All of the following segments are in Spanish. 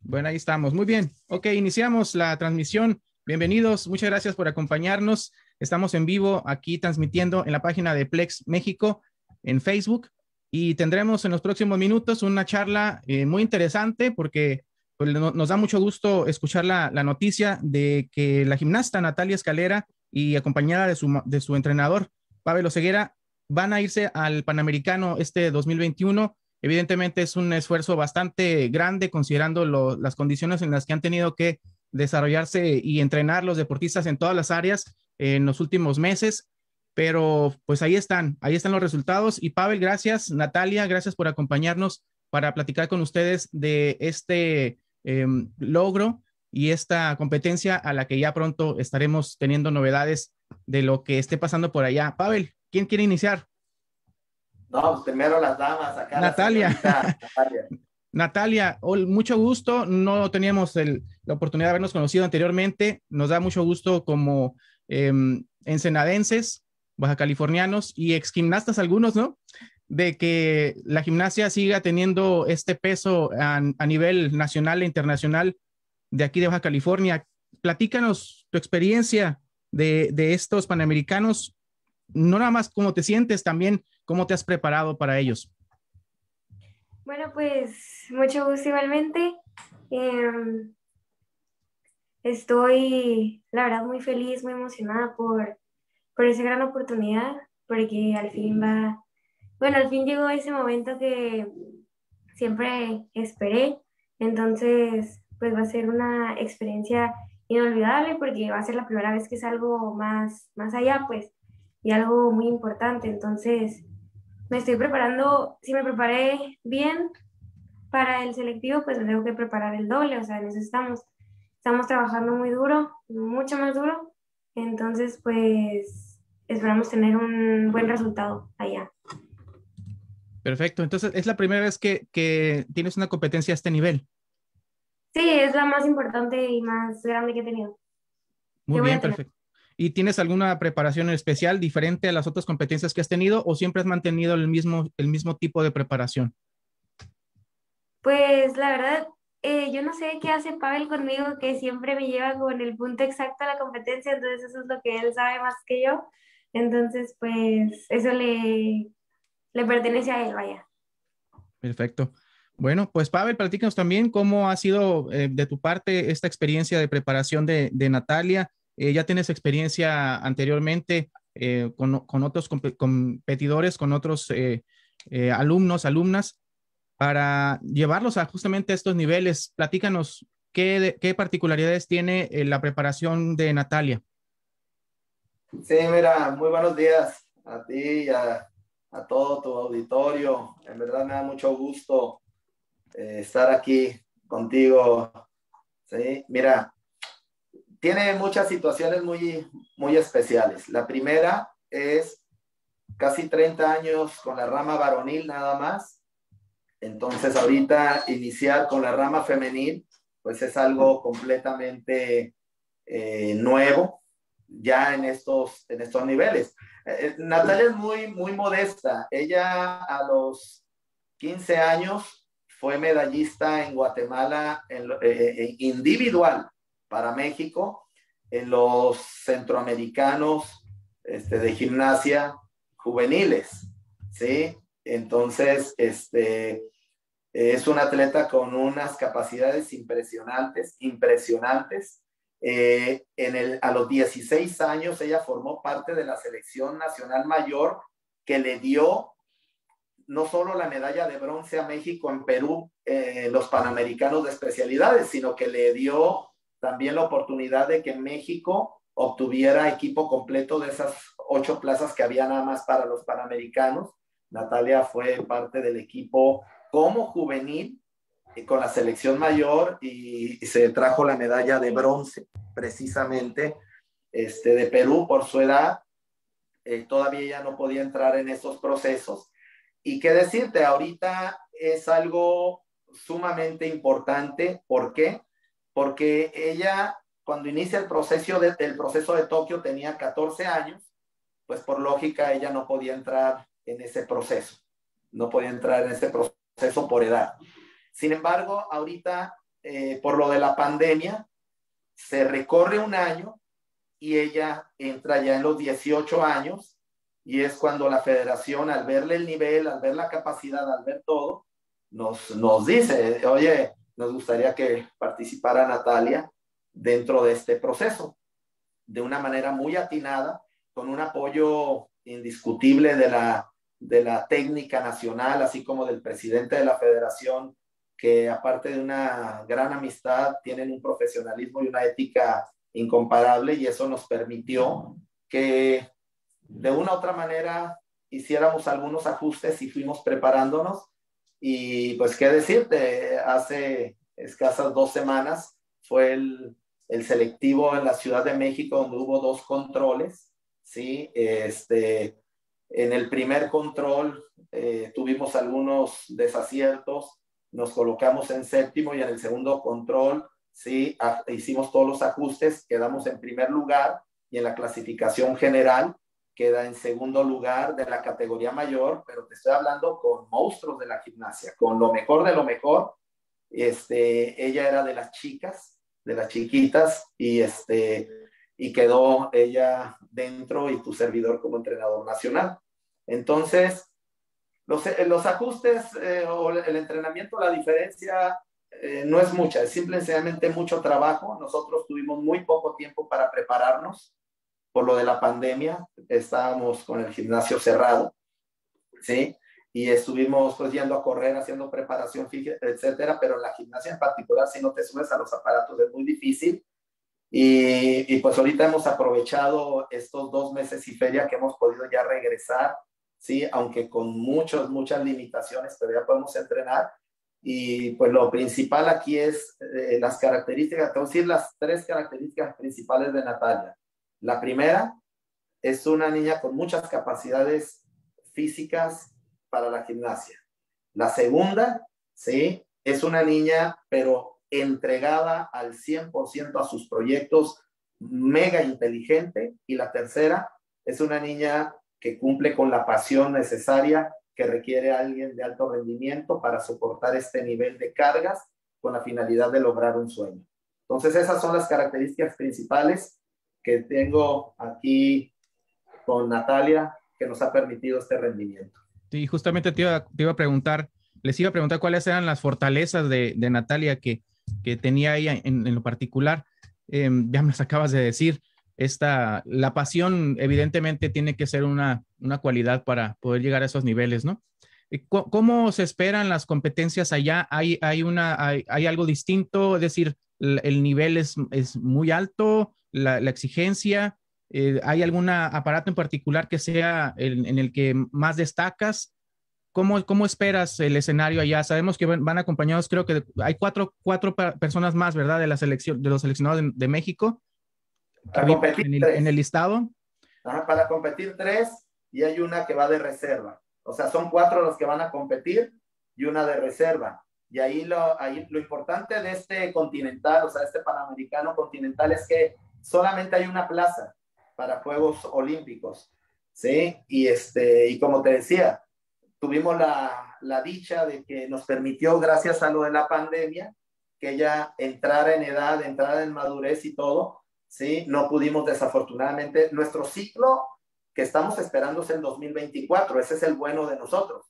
Bueno, ahí estamos. Muy bien. Ok, iniciamos la transmisión. Bienvenidos. Muchas gracias por acompañarnos. Estamos en vivo aquí transmitiendo en la página de Plex México en Facebook y tendremos en los próximos minutos una charla muy interesante porque pues, nos da mucho gusto escuchar la noticia de que la gimnasta Natalia Escalera y acompañada de su entrenador Pavel Oseguera van a irse al Panamericano este 2021. Evidentemente es un esfuerzo bastante grande considerando las condiciones en las que han tenido que desarrollarse y entrenar los deportistas en todas las áreas en los últimos meses, pero pues ahí están los resultados. Y Pavel, gracias. Natalia, gracias por acompañarnos para platicar con ustedes de este logro y esta competencia a la que ya pronto estaremos teniendo novedades de lo que esté pasando por allá. Pavel, ¿quién quiere iniciar? No, pues primero las damas, acá la Natalia. señorita Natalia. Natalia, mucho gusto. No teníamos la oportunidad de habernos conocido anteriormente. Nos da mucho gusto como ensenadenses, baja californianos y ex gimnastas algunos, ¿no? De que la gimnasia siga teniendo este peso a nivel nacional e internacional de aquí de Baja California. Platícanos tu experiencia de estos panamericanos, no nada más cómo te sientes, también cómo te has preparado para ellos. Bueno, pues mucho gusto igualmente. Eh, Estoy, la verdad, muy feliz, muy emocionada por esa gran oportunidad, porque al fin al fin llegó ese momento que siempre esperé. Entonces, pues va a ser una experiencia inolvidable porque va a ser la primera vez que salgo más allá, pues, y algo muy importante. Entonces, me estoy preparando, si me preparé bien para el selectivo, pues me tengo que preparar el doble, o sea, en eso estamos trabajando muy duro, mucho más duro, entonces pues esperamos tener un buen resultado allá. Perfecto. Entonces, es la primera vez que tienes una competencia a este nivel. Sí, es la más importante y más grande que he tenido, Muy que voy bien, a tener. perfecto. ¿Y tienes alguna preparación especial diferente a las otras competencias que has tenido o siempre has mantenido el mismo tipo de preparación? Pues la verdad, yo no sé qué hace Pavel conmigo, que siempre me lleva con el punto exacto a la competencia, entonces eso es lo que él sabe más que yo, entonces pues eso le pertenece a él, vaya. Perfecto. Bueno, pues Pavel, platícanos también cómo ha sido de tu parte esta experiencia de preparación de Natalia. ¿Ya tienes experiencia anteriormente con otros competidores, con otros alumnos, alumnas, para llevarlos a justamente estos niveles? Platícanos qué particularidades tiene la preparación de Natalia. Sí, mira, muy buenos días a ti y a todo tu auditorio. En verdad me da mucho gusto estar aquí contigo. Sí, mira, tiene muchas situaciones muy especiales. La primera es casi 30 años con la rama varonil nada más. Entonces ahorita iniciar con la rama femenil, pues es algo completamente nuevo ya en estos niveles. Natalia es muy modesta. Ella a los 15 años fue medallista en Guatemala individual para México en los centroamericanos de gimnasia juveniles, ¿sí? Entonces, es un atleta con unas capacidades impresionantes. A los 16 años ella formó parte de la selección nacional mayor que le dio no solo la medalla de bronce a México en Perú, los Panamericanos de especialidades, sino que le dio también la oportunidad de que México obtuviera equipo completo de esas 8 plazas que había nada más para los Panamericanos. Natalia fue parte del equipo como juvenil con la selección mayor y se trajo la medalla de bronce precisamente de Perú por su edad. Todavía ella no podía entrar en esos procesos. Y qué decirte, ahorita es algo sumamente importante. ¿Por qué? Porque ella, cuando inicia el proceso de Tokio, tenía 14 años, pues por lógica ella no podía entrar en ese proceso. No podía entrar en ese proceso por edad. Sin embargo, ahorita por lo de la pandemia, se recorre un año y ella entra ya en los 18 años y es cuando la federación, al verle el nivel, al ver la capacidad, al ver todo, nos dice, oye, nos gustaría que participara Natalia dentro de este proceso, de una manera muy atinada, con un apoyo indiscutible de la técnica nacional, así como del presidente de la federación, que aparte de una gran amistad, tienen un profesionalismo y una ética incomparable, y eso nos permitió que de una u otra manera hiciéramos algunos ajustes y fuimos preparándonos. Y pues qué decirte, hace escasas 2 semanas fue el selectivo en la Ciudad de México, donde hubo 2 controles, ¿sí? En el primer control tuvimos algunos desaciertos, nos colocamos en 7º, y en el segundo control, ¿sí? Hicimos todos los ajustes, quedamos en primer lugar, y en la clasificación general queda en segundo lugar de la categoría mayor, pero te estoy hablando con monstruos de la gimnasia, con lo mejor de lo mejor. Ella era de las chicas, de las chiquitas, y quedó ella dentro y tu servidor como entrenador nacional. Entonces, los ajustes o el entrenamiento, la diferencia no es mucha, es simplemente mucho trabajo. Nosotros tuvimos muy poco tiempo para prepararnos por lo de la pandemia, estábamos con el gimnasio cerrado, ¿sí? Y estuvimos pues yendo a correr, haciendo preparación, etcétera, pero en la gimnasia en particular, si no te subes a los aparatos es muy difícil. Y pues ahorita hemos aprovechado estos 2 meses y feria que hemos podido ya regresar, ¿sí? Aunque con muchas limitaciones, pero ya podemos entrenar. Y pues lo principal aquí es las características, te voy a decir las 3 características principales de Natalia. La primera es una niña con muchas capacidades físicas para la gimnasia. La segunda, ¿sí? Es una niña, pero entregada al 100% a sus proyectos, mega inteligente. Y la tercera es una niña que cumple con la pasión necesaria que requiere a alguien de alto rendimiento para soportar este nivel de cargas con la finalidad de lograr un sueño. Entonces, esas son las características principales que tengo aquí con Natalia, que nos ha permitido este rendimiento. Sí, justamente te iba a preguntar, les iba a preguntar cuáles eran las fortalezas de Natalia que tenía ella en lo particular. Ya me las acabas de decir. La pasión evidentemente tiene que ser una cualidad para poder llegar a esos niveles, ¿no? ¿Cómo se esperan las competencias allá? ¿Hay algo distinto? Es decir, el nivel es muy alto, la exigencia. ¿Hay algún aparato en particular que sea en el que más destacas? ¿Cómo esperas el escenario allá? Sabemos que van acompañados, creo que hay cuatro personas más, ¿verdad? De la selección, de los seleccionados de México, para competir en el listado. Ajá, para competir 3, y hay una que va de reserva. O sea, son 4 los que van a competir y una de reserva. Y ahí lo importante de este continental, o sea, este panamericano continental, es que solamente hay una plaza para Juegos Olímpicos, ¿sí? Y como te decía, tuvimos la dicha de que nos permitió, gracias a lo de la pandemia, que ella entrara en edad, entrara en madurez y todo, ¿sí? No pudimos, desafortunadamente, nuestro ciclo que estamos esperando es el 2024, ese es el bueno de nosotros,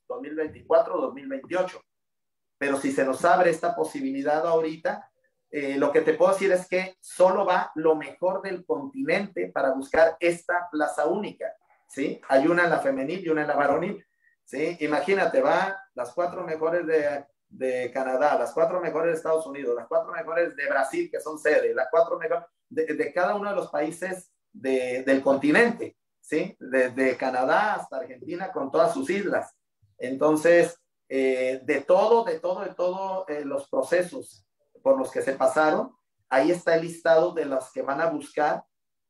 2024-2028. Pero si se nos abre esta posibilidad ahorita, lo que te puedo decir es que solo va lo mejor del continente para buscar esta plaza única, ¿sí? Hay una en la femenil y una en la varonil, ¿sí? Imagínate, va las 4 mejores de Canadá, las 4 mejores de Estados Unidos, las 4 mejores de Brasil, que son sede, las 4 mejores de cada uno de los países del continente, ¿sí? Desde Canadá hasta Argentina con todas sus islas. Entonces, de todos los procesos por los que se pasaron, ahí está el listado de los que van a buscar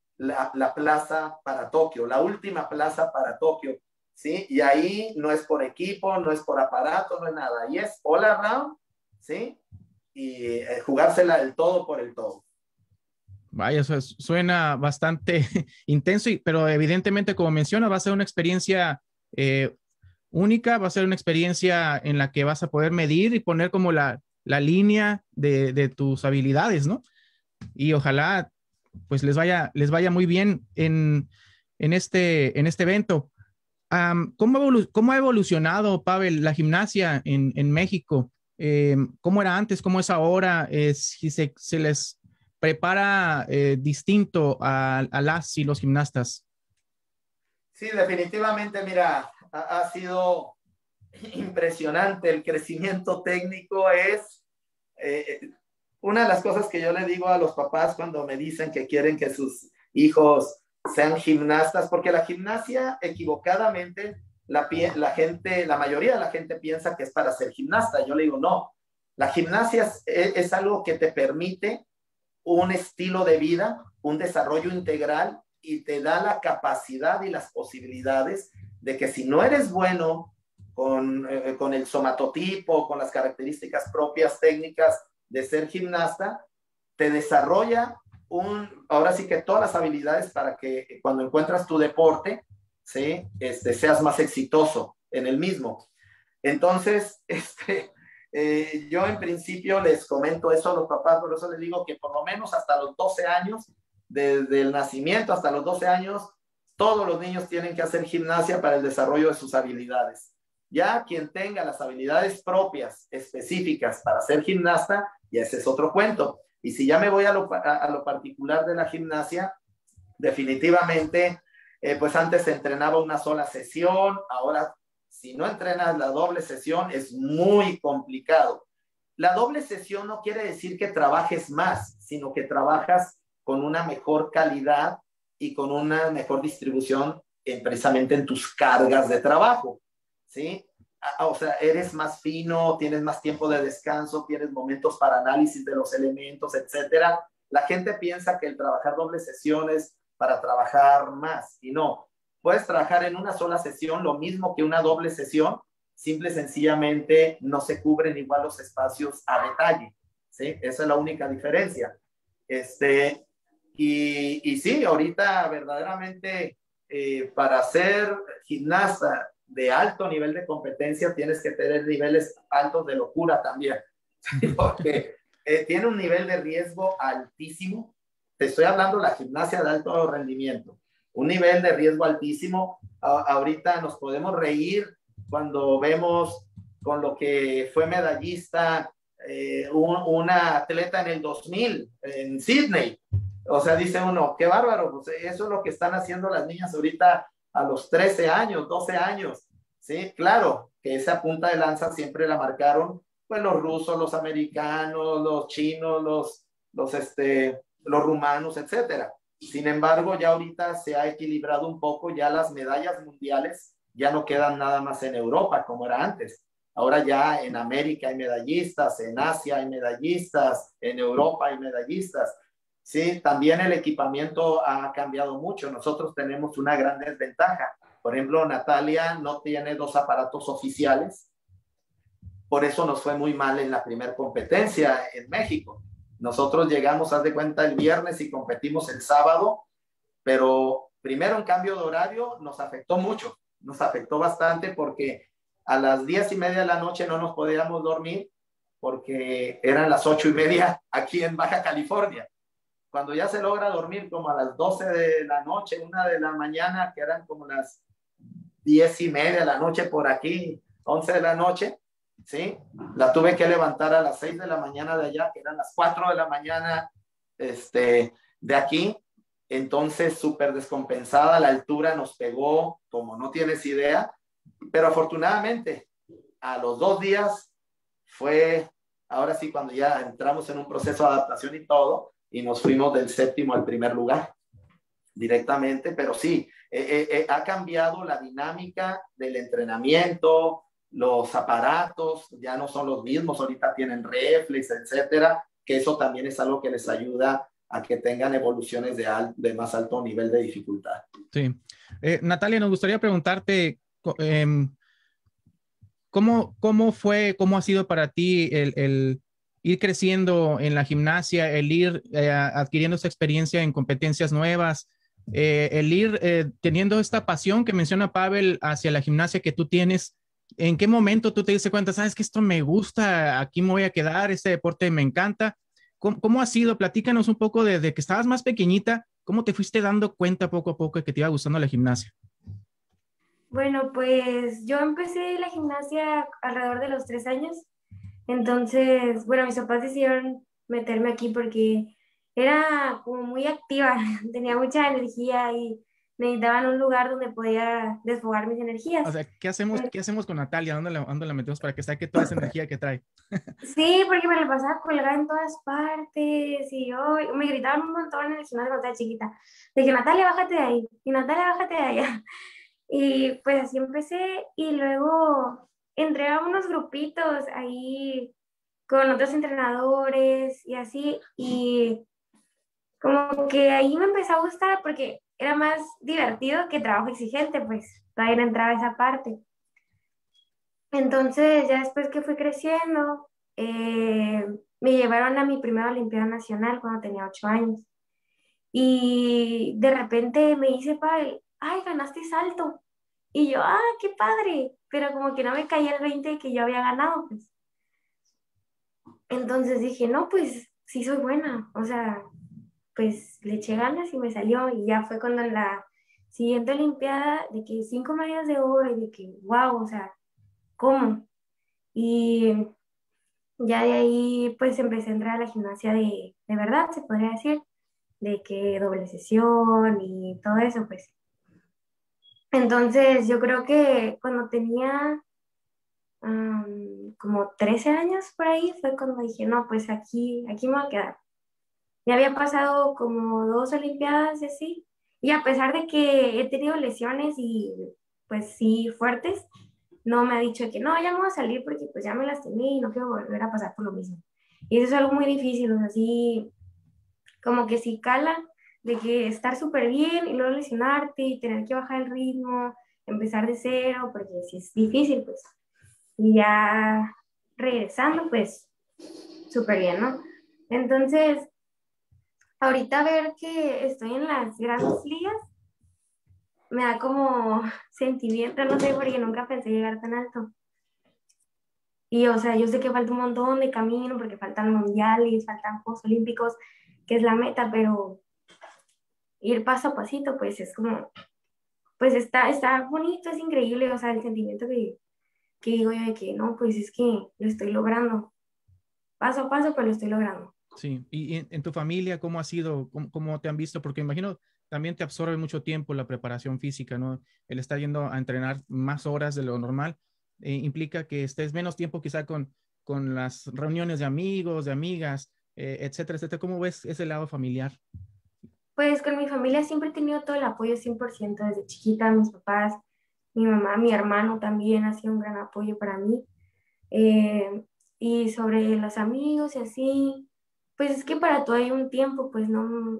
la plaza para Tokio, la última plaza para Tokio, ¿sí? Y ahí no es por equipo, no es por aparato, no es nada, ahí es all around, ¿sí? Y jugársela el todo por el todo. Vaya, eso suena bastante intenso, pero evidentemente, como menciona, va a ser una experiencia única, va a ser una experiencia en la que vas a poder medir y poner como la línea de tus habilidades, ¿no? Y ojalá pues les vaya muy bien en este evento. ¿Cómo ha evolucionado, Pavel, la gimnasia en México? ¿Cómo era antes? ¿Cómo es ahora? Si se les prepara distinto a las y los gimnastas. Sí, definitivamente, mira, ha sido impresionante. El crecimiento técnico es una de las cosas que yo le digo a los papás cuando me dicen que quieren que sus hijos sean gimnastas, porque la gimnasia equivocadamente la mayoría de la gente piensa que es para ser gimnasta. Yo le digo, no, la gimnasia es algo que te permite un estilo de vida, un desarrollo integral y te da la capacidad y las posibilidades de que si no eres bueno con el somatotipo, con las características propias técnicas de ser gimnasta, te desarrolla ahora sí que todas las habilidades para que cuando encuentras tu deporte, ¿sí? Seas más exitoso en el mismo. Entonces, yo en principio les comento eso a los papás, por eso les digo que por lo menos hasta los 12 años, desde el nacimiento hasta los 12 años, todos los niños tienen que hacer gimnasia para el desarrollo de sus habilidades. Ya quien tenga las habilidades propias, específicas para ser gimnasta, ya ese es otro cuento. Y si ya me voy a lo particular de la gimnasia, definitivamente, pues antes se entrenaba una sola sesión, ahora si no entrenas la doble sesión es muy complicado. La doble sesión no quiere decir que trabajes más, sino que trabajas con una mejor calidad y con una mejor distribución precisamente en tus cargas de trabajo, ¿sí? O sea, eres más fino, tienes más tiempo de descanso, tienes momentos para análisis de los elementos, etcétera. La gente piensa que el trabajar doble sesión es para trabajar más, y no. Puedes trabajar en una sola sesión lo mismo que una doble sesión, simple y sencillamente no se cubren igual los espacios a detalle, ¿sí? Esa es la única diferencia. Y sí, ahorita verdaderamente para ser gimnasta de alto nivel de competencia tienes que tener niveles altos de locura también, porque tiene un nivel de riesgo altísimo. Te estoy hablando de la gimnasia de alto rendimiento, un nivel de riesgo altísimo. Ahorita nos podemos reír cuando vemos con lo que fue medallista una atleta en el 2000 en Sydney. O sea, dice uno, qué bárbaro, pues eso es lo que están haciendo las niñas ahorita a los 13 años, 12 años, ¿sí? Claro, que esa punta de lanza siempre la marcaron, pues los rusos, los americanos, los chinos, los rumanos, etcétera. Sin embargo, ya ahorita se ha equilibrado un poco, ya las medallas mundiales ya no quedan nada más en Europa como era antes. Ahora ya en América hay medallistas, en Asia hay medallistas, en Europa hay medallistas. Sí, también el equipamiento ha cambiado mucho. Nosotros tenemos una gran desventaja. Por ejemplo, Natalia no tiene 2 aparatos oficiales. Por eso nos fue muy mal en la primera competencia en México. Nosotros llegamos, haz de cuenta, el viernes y competimos el sábado, pero primero un cambio de horario nos afectó mucho. Nos afectó bastante porque a las 10:30 de la noche no nos podíamos dormir porque eran las 8:30 aquí en Baja California. Cuando ya se logra dormir como a las 12 de la noche, 1 de la mañana, que eran como las 10:30 de la noche por aquí, 11 de la noche, ¿sí? La tuve que levantar a las 6 de la mañana de allá, que eran las 4 de la mañana de aquí. Entonces, súper descompensada, la altura nos pegó como no tienes idea, pero afortunadamente a los 2 días fue, ahora sí, cuando ya entramos en un proceso de adaptación y todo, y nos fuimos del 7º al 1er lugar directamente, pero sí, ha cambiado la dinámica del entrenamiento, los aparatos ya no son los mismos, ahorita tienen reflex, etcétera, que eso también es algo que les ayuda a que tengan evoluciones de más alto nivel de dificultad. Sí. Natalia, nos gustaría preguntarte ¿cómo ha sido para ti el ir creciendo en la gimnasia, el ir adquiriendo esta experiencia en competencias nuevas, el ir teniendo esta pasión que menciona Pavel hacia la gimnasia que tú tienes? ¿En qué momento tú te diste cuenta, sabes que esto me gusta, aquí me voy a quedar, este deporte me encanta? ¿Cómo ha sido? Platícanos un poco desde que estabas más pequeñita, ¿cómo te fuiste dando cuenta poco a poco que te iba gustando la gimnasia? Bueno, pues yo empecé la gimnasia alrededor de los 3 años. Entonces, bueno, mis papás decidieron meterme aquí porque era como muy activa, tenía mucha energía y necesitaban un lugar donde podía desfogar mis O energías. sea, qué hacemos con Natalia? ¿Dónde la metemos para que saque toda esa energía que trae? Sí, porque me la pasaba colgada en todas partes y yo me gritaban un montón en el gimnasio cuando estaba chiquita. De que Natalia, bájate de ahí, y Natalia, bájate de allá. Y pues así empecé y luego entré a unos grupitos ahí con otros entrenadores y así, y como que ahí me empezó a gustar porque era más divertido que trabajo exigente, pues todavía no entraba esa parte. Entonces, ya después que fui creciendo, me llevaron a mi primera Olimpiada Nacional cuando tenía 8 años. Y de repente me dice, Pavel, ay, ganaste salto. Y yo, ah, qué padre. Pero como que no me caía el 20 de que yo había ganado, pues. Entonces dije, no, pues sí soy buena. O sea, pues le eché ganas y me salió. Y ya fue cuando en la siguiente Olimpiada, de que 5 medallas de oro y de que, wow, o sea, ¿cómo? Y ya de ahí pues empecé a entrar a la gimnasia de verdad, se podría decir, de que doble sesión y todo eso, pues. Entonces yo creo que cuando tenía como 13 años por ahí fue cuando dije, no, pues aquí me voy a quedar. Ya había pasado como 2 Olimpiadas y así, y a pesar de que he tenido lesiones y pues sí fuertes, no me ha dicho que no, ya me voy a salir porque pues ya me lastimé y no quiero volver a pasar por lo mismo. Y eso es algo muy difícil, o sea, sí, como que sí cala de que estar súper bien y luego lesionarte y tener que bajar el ritmo, empezar de cero, porque sí es difícil, pues. Y ya regresando, pues súper bien, ¿no? Entonces, ahorita ver que estoy en las grandes ligas me da como sentimiento, no sé, porque nunca pensé llegar tan alto. Y, o sea, yo sé que falta un montón de camino porque faltan mundiales, faltan Juegos Olímpicos, que es la meta, pero ir paso a pasito, pues es como, pues está bonito, es increíble, o sea, el sentimiento que digo yo de que no, pues es que lo estoy logrando, paso a paso, pero lo estoy logrando. Sí, y en tu familia, ¿cómo ha sido? ¿Cómo te han visto? Porque imagino también te absorbe mucho tiempo la preparación física, ¿no? El estar yendo a entrenar más horas de lo normal implica que estés menos tiempo quizá con las reuniones de amigos, de amigas, etcétera, etcétera. ¿Cómo ves ese lado familiar? Pues con mi familia siempre he tenido todo el apoyo 100% desde chiquita, mis papás, mi mamá, mi hermano también ha sido un gran apoyo para mí. Eh, y sobre los amigos y así, pues es que para todo hay un tiempo, pues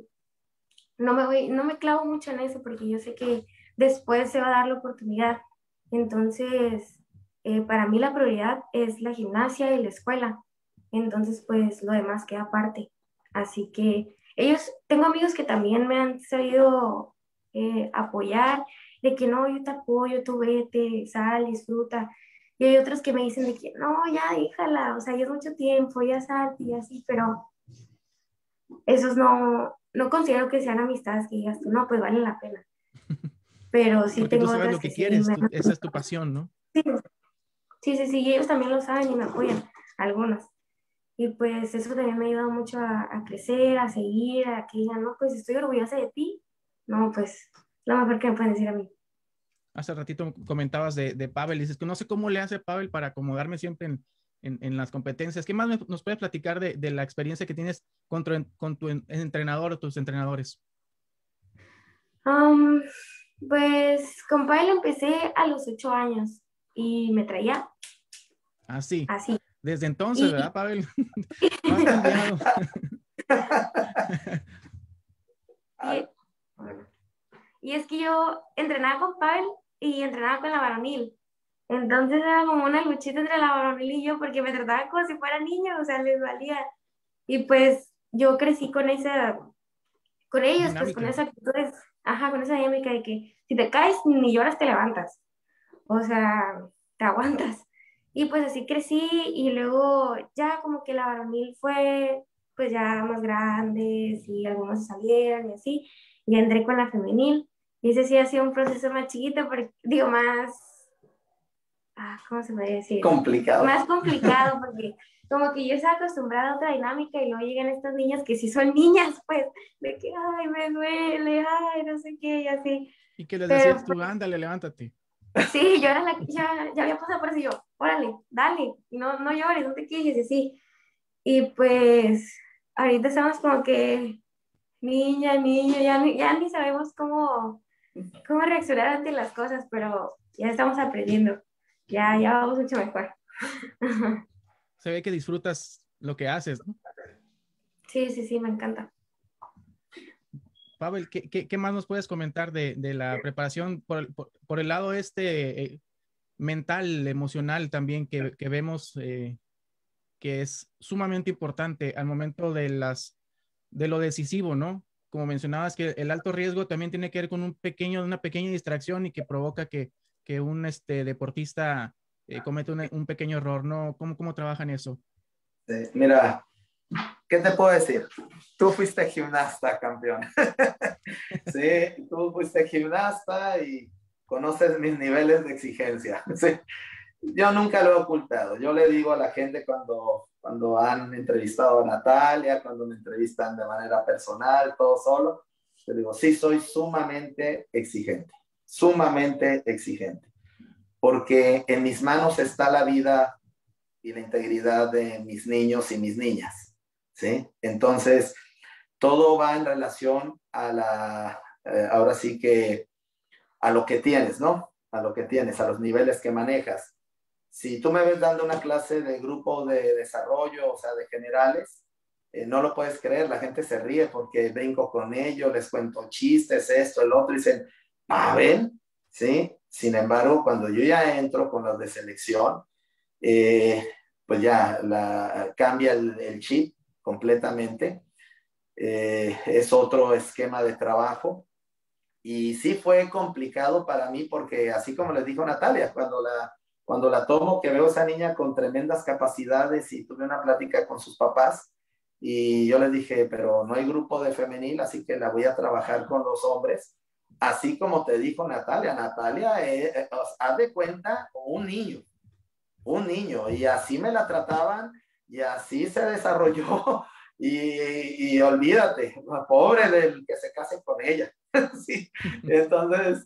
no me clavo mucho en eso porque yo sé que después se va a dar la oportunidad. Entonces, para mí la prioridad es la gimnasia y la escuela. Entonces, pues lo demás queda aparte. Así que tengo amigos que también me han sabido apoyar, de que no, yo te apoyo, tú vete, sal, disfruta. Y hay otros que me dicen de que no, ya déjala, o sea, ya es mucho tiempo, ya salte y así, pero esos no considero que sean amistades que digas tú, no, pues vale la pena. Pero sí Porque tú tengo sabes otras lo que que sí quieres, esa es tu pasión, ¿no? sí, sí, y ellos también lo saben y me apoyan, algunos. Y pues eso también me ha ayudado mucho a crecer, a seguir, a que digan, no, pues estoy orgullosa de ti. No, pues lo mejor que me pueden decir a mí. Hace ratito comentabas de Pavel, dices que no sé cómo le hace Pavel para acomodarme siempre en las competencias. ¿Qué más nos puedes platicar de la experiencia que tienes con tu entrenador o tus entrenadores? Um, pues con Pavel empecé a los 8 años y me traía Así, así. desde entonces, Y, ¿verdad, Pavel? No has cambiado. y, y es que yo entrenaba con Pavel y entrenaba con la varonil. Entonces era como una luchita entre la varonil y yo porque me trataban como si fuera niño, o sea, les valía. Y pues yo crecí con ellos, pues con Dinámica. esa actitud, ajá, con esa dinámica de que si te caes ni lloras te levantas. O sea, te aguantas. Y pues así crecí y luego ya como que la varonil fue pues ya más grandes y algunos se salieron y así, y entré con la femenil. Y ese sí ha sido un proceso más chiquito, porque, digo, más, ¿cómo se puede decir? Complicado. Más complicado, porque como que yo estaba acostumbrada a otra dinámica y luego llegan estas niñas que sí son niñas, pues, de que, ay, me duele, ay, no sé qué, y así. ¿Y qué les Pero decías tú? Ándale, levántate. sí, yo era ya había pasado por eso y yo, órale, dale, y no, no llores, no te quejes, y así. Y pues, ahorita estamos como que, niña, niño, ya ni sabemos cómo reaccionar ante las cosas, pero ya estamos aprendiendo. Ya vamos mucho mejor. Se ve que disfrutas lo que haces, ¿no? Sí, sí, sí, me encanta. Pavel, ¿qué más nos puedes comentar de la preparación por el lado mental, emocional también que vemos que es sumamente importante al momento de lo decisivo, ¿no? Como mencionabas, que el alto riesgo también tiene que ver con una pequeña distracción y que provoca que un deportista cometa un pequeño error, ¿no? ¿Cómo trabajan eso? Mira, ¿qué te puedo decir? Tú fuiste gimnasta, campeón. Sí, tú fuiste gimnasta y conoces mis niveles de exigencia. Sí. Yo nunca lo he ocultado. Yo le digo a la gente cuando han entrevistado a Natalia, cuando me entrevistan de manera personal, todo solo, le digo, sí, soy sumamente exigente, porque en mis manos está la vida y la integridad de mis niños y mis niñas, ¿sí? Entonces, todo va en relación ahora sí que a lo que tienes, ¿no? A lo que tienes, a los niveles que manejas. Si tú me ves dando una clase de grupo de desarrollo, o sea, de generales, no lo puedes creer, la gente se ríe porque brinco con ellos, les cuento chistes, esto, el otro, y dicen, ¿ven? ¿Sí? Sin embargo, cuando yo ya entro con los de selección, pues ya cambia el chip completamente. Es otro esquema de trabajo. Y sí fue complicado para mí porque, así como les dijo Natalia, cuando la tomo, que veo a esa niña con tremendas capacidades y tuve una plática con sus papás y yo les dije, pero no hay grupo de femenil, así que la voy a trabajar con los hombres. Así como te dijo Natalia, haz de cuenta un niño, y así me la trataban y así se desarrolló y olvídate, pobre del que se case con ella. Sí. Entonces,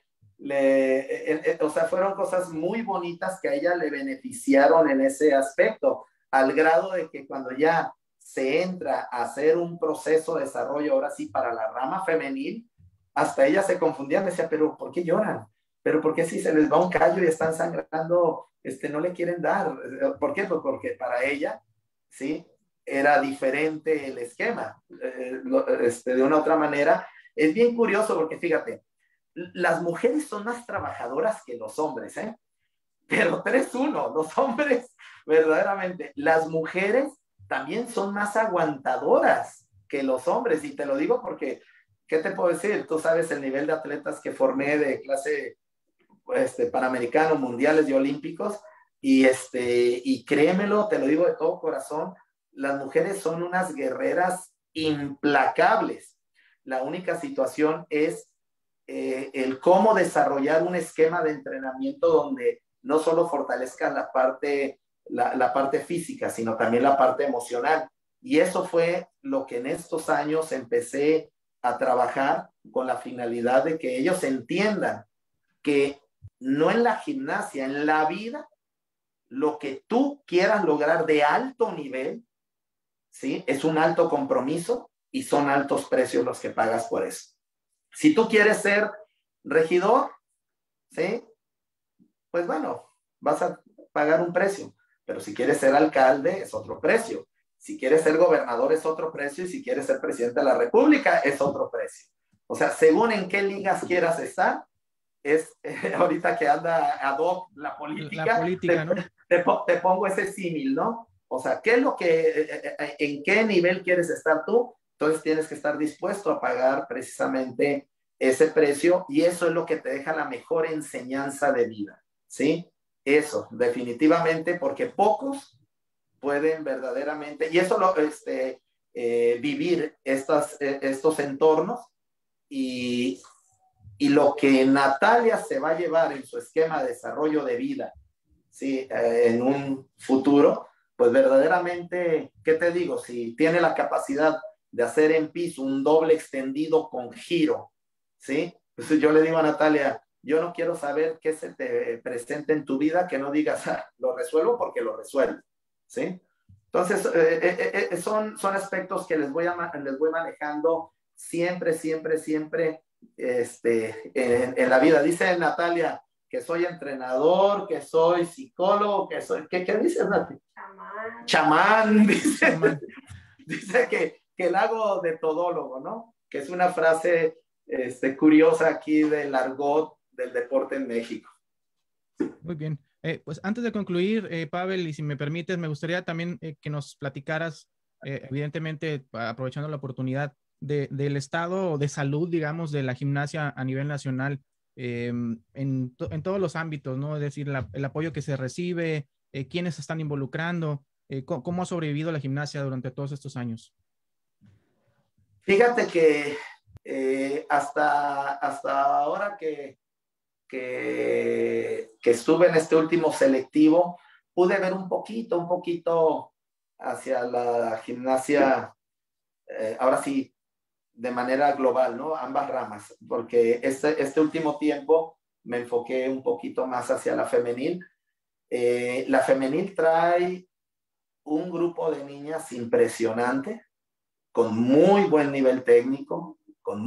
o sea, fueron cosas muy bonitas que a ella le beneficiaron en ese aspecto, al grado de que cuando ya se entra a hacer un proceso de desarrollo, ahora sí, para la rama femenil, hasta ella se confundía, me decía, pero ¿por qué lloran? ¿Pero por qué si se les va un callo y están sangrando, no le quieren dar? ¿Por qué? Pues porque para ella, ¿sí? Era diferente el esquema. De una otra manera, es bien curioso porque fíjate, las mujeres son más trabajadoras que los hombres, ¿eh? Pero 3-1, los hombres, verdaderamente, las mujeres también son más aguantadoras que los hombres, y te lo digo porque, ¿qué te puedo decir? Tú sabes el nivel de atletas que formé de clase panamericanos, mundiales y olímpicos, y créemelo, te lo digo de todo corazón, las mujeres son unas guerreras implacables. La única situación es el cómo desarrollar un esquema de entrenamiento donde no solo fortalezca la parte física, sino también la parte emocional. Y eso fue lo que en estos años empecé a trabajar con la finalidad de que ellos entiendan que no en la gimnasia, en la vida, lo que tú quieras lograr de alto nivel, ¿sí? Es un alto compromiso y son altos precios los que pagas por eso. Si tú quieres ser regidor, ¿sí? Pues bueno, vas a pagar un precio, pero si quieres ser alcalde es otro precio. Si quieres ser gobernador es otro precio y si quieres ser presidente de la República es otro precio. O sea, según en qué ligas quieras estar, ahorita que anda ad hoc la política, La política, ¿no? te pongo ese símil, ¿no? O sea, ¿qué es lo en qué nivel quieres estar tú? Entonces tienes que estar dispuesto a pagar precisamente ese precio y eso es lo que te deja la mejor enseñanza de vida, ¿sí? Eso, definitivamente, porque pocos pueden verdaderamente, y eso vivir estos entornos y, y lo que Natalia se va a llevar en su esquema de desarrollo de vida, ¿sí? En un futuro, pues verdaderamente, ¿qué te digo? Si tiene la capacidad de hacer en piso un doble extendido con giro, ¿sí? Pues yo le digo a Natalia, yo no quiero saber qué se te presenta en tu vida, que no digas, ah, lo resuelvo porque lo resuelvo, ¿sí? Entonces, son aspectos que les voy manejando siempre, siempre, siempre en la vida. Dice Natalia que soy entrenador, que soy psicólogo, que soy, ¿qué dices, Nati? Chamán. Chamán, dice, Chamán. dice que el hago de todólogo, ¿no? Que es una frase curiosa aquí del argot del deporte en México. Muy bien. Pues antes de concluir, Pavel, y si me permites, me gustaría también que nos platicaras, evidentemente, aprovechando la oportunidad, del estado de salud, digamos, de la gimnasia a nivel nacional, en todos los ámbitos, ¿no? Es decir, el apoyo que se recibe, quiénes se están involucrando, cómo ha sobrevivido la gimnasia durante todos estos años. Fíjate que hasta ahora que estuve en este último selectivo, pude ver un poquito hacia la gimnasia, ahora sí, de manera global, ¿no? Ambas ramas, porque este último tiempo me enfoqué un poquito más hacia la femenil. La femenil trae un grupo de niñas impresionante, con muy buen nivel técnico,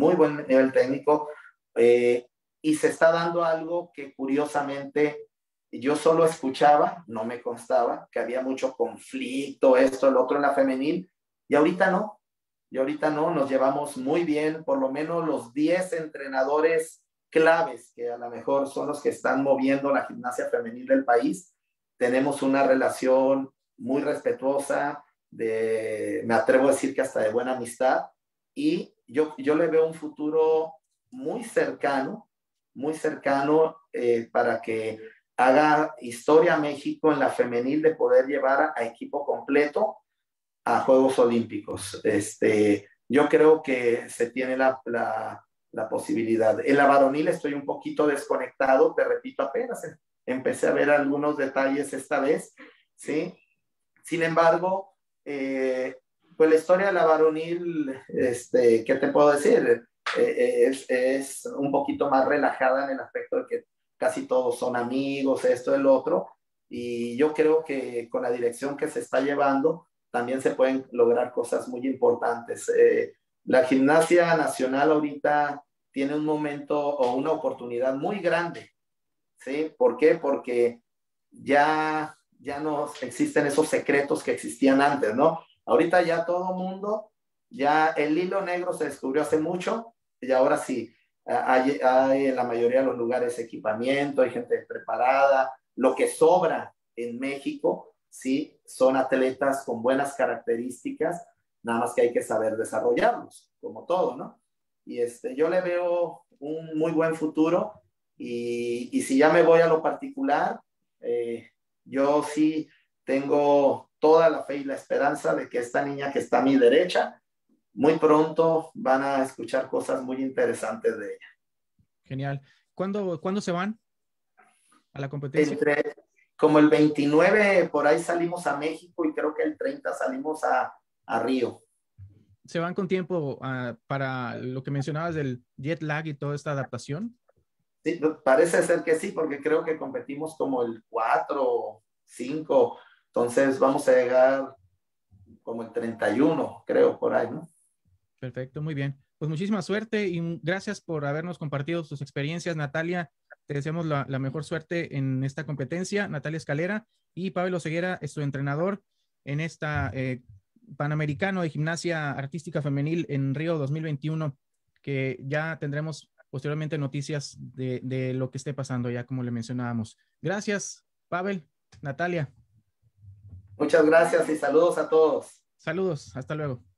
y se está dando algo que curiosamente yo solo escuchaba, no me constaba, que había mucho conflicto, esto, el otro en la femenil, y ahorita no, nos llevamos muy bien, por lo menos los 10 entrenadores claves, que a lo mejor son los que están moviendo la gimnasia femenil del país, tenemos una relación muy respetuosa, me atrevo a decir que hasta de buena amistad, y yo le veo un futuro muy cercano, para que haga historia México en la femenil de poder llevar a equipo completo a Juegos Olímpicos. Yo creo que se tiene la posibilidad. En la varonil estoy un poquito desconectado, te repito, apenas empecé a ver algunos detalles esta vez, ¿sí? Sin embargo, pues la historia de la varonil, ¿qué te puedo decir? Es un poquito más relajada en el aspecto de que casi todos son amigos, esto, el otro, y yo creo que con la dirección que se está llevando, también se pueden lograr cosas muy importantes. La gimnasia nacional ahorita tiene un momento o una oportunidad muy grande, ¿sí? ¿Por qué? Porque ya no existen esos secretos que existían antes, ¿no? Ahorita ya todo mundo, ya el hilo negro se descubrió hace mucho y ahora sí, hay en la mayoría de los lugares equipamiento, hay gente preparada. Lo que sobra en México, sí, son atletas con buenas características, nada más que hay que saber desarrollarlos, como todo, ¿no? Y yo le veo un muy buen futuro y si ya me voy a lo particular, yo sí tengo toda la fe y la esperanza de que esta niña que está a mi derecha, muy pronto van a escuchar cosas muy interesantes de ella. Genial. ¿Cuándo se van a la competencia? Como el 29 por ahí salimos a México y creo que el 30 salimos a Río. ¿Se van con tiempo para lo que mencionabas del jet lag y toda esta adaptación? Sí, parece ser que sí, porque creo que competimos como el 4, 5, entonces vamos a llegar como el 31, creo, por ahí, ¿no? Perfecto, muy bien. Pues muchísima suerte y gracias por habernos compartido sus experiencias, Natalia. Te deseamos la mejor suerte en esta competencia, Natalia Escalera, y Pablo Ceguera es su entrenador en esta Panamericano de Gimnasia Artística Femenil en Río 2021, que ya tendremos posteriormente noticias de lo que esté pasando, ya como le mencionábamos. Gracias, Pavel, Natalia. Muchas gracias y saludos a todos. Saludos, hasta luego.